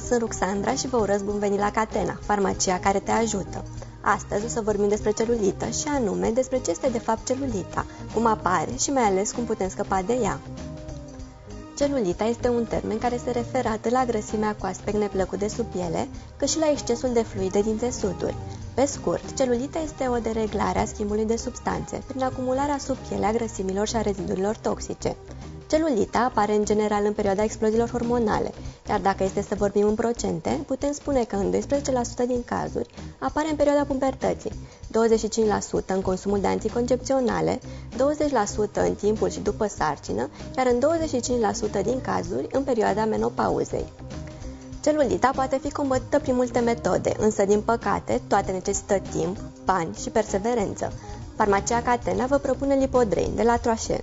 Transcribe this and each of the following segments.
sunt Ruxandra și vă urez bun venit la Catena, farmacia care te ajută. Astăzi o să vorbim despre celulită și anume despre ce este de fapt celulita, cum apare și mai ales cum putem scăpa de ea. Celulita este un termen care se referă atât la grăsimea cu aspect neplăcut de sub piele, cât și la excesul de fluide din țesuturi. Pe scurt, celulita este o dereglare a schimbului de substanțe prin acumularea sub piele a grăsimilor și a rezidurilor toxice. Celulita apare în general în perioada exploziilor hormonale, iar dacă este să vorbim în procente, putem spune că în 12% din cazuri apare în perioada pubertății, 25% în consumul de anticoncepționale, 20% în timpul și după sarcină, iar în 25% din cazuri în perioada menopauzei. Celulita poate fi combătută prin multe metode, însă, din păcate, toate necesită timp, bani și perseverență. Farmacia Catena vă propune Lipodrain de la Troașen.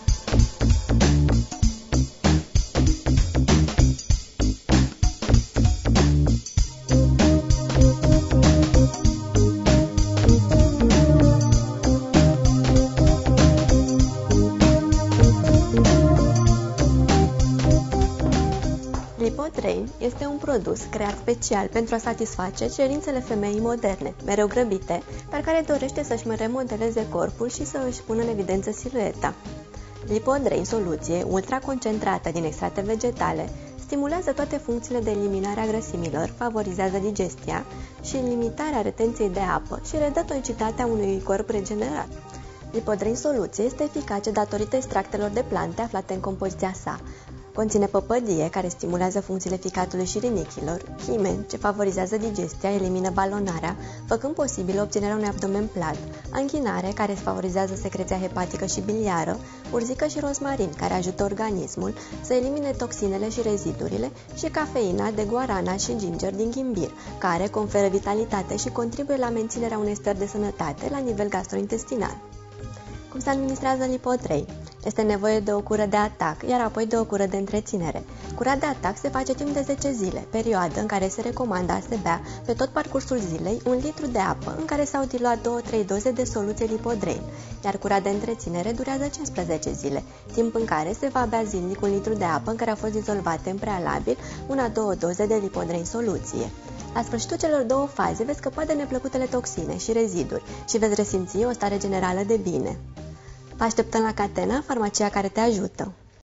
Lipodrain este un produs creat special pentru a satisface cerințele femeii moderne, mereu grăbite, dar care dorește să-și remodeleze corpul și să își pună în evidență silueta. Lipodrain, soluție ultraconcentrată din extracte vegetale, stimulează toate funcțiile de eliminare a grăsimilor, favorizează digestia și limitarea retenției de apă și redă tonicitatea unui corp regenerat. Lipodrain soluție este eficace datorită extractelor de plante aflate în compoziția sa. Conține păpădie, care stimulează funcțiile ficatului și rinichilor, himen, ce favorizează digestia, elimină balonarea, făcând posibil obținerea unui abdomen plat, anghinare, care favorizează secreția hepatică și biliară, urzică și rozmarin, care ajută organismul să elimine toxinele și rezidurile, și cafeina de guarana și ginger din ghimbir, care conferă vitalitate și contribuie la menținerea unei stări de sănătate la nivel gastrointestinal. Cum se administrează Lipodrain? Este nevoie de o cură de atac, iar apoi de o cură de întreținere. Cura de atac se face timp de 10 zile, perioadă în care se recomandă a se bea pe tot parcursul zilei 1 litru de apă în care s-au diluat 2-3 doze de soluție Lipodrain, iar cura de întreținere durează 15 zile, timp în care se va bea zilnic 1 litru de apă în care au fost dizolvate în prealabil 1-2 doze de Lipodrain soluție. La sfârșitul celor două faze veți scăpa de neplăcutele toxine și reziduri și veți resimți o stare generală de bine. Vă așteptăm la Catena, farmacia care te ajută!